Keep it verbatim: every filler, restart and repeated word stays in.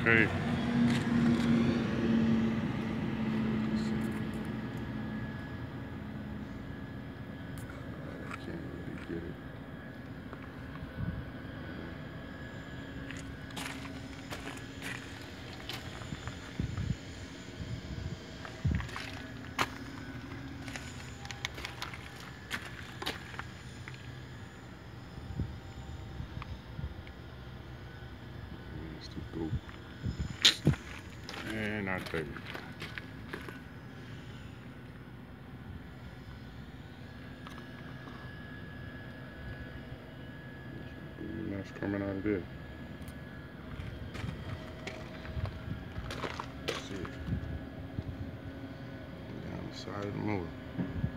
Okay. Can't really get it. Needs to go. And I tell you. That's coming out of there. Let's see it. Down the side of the motor.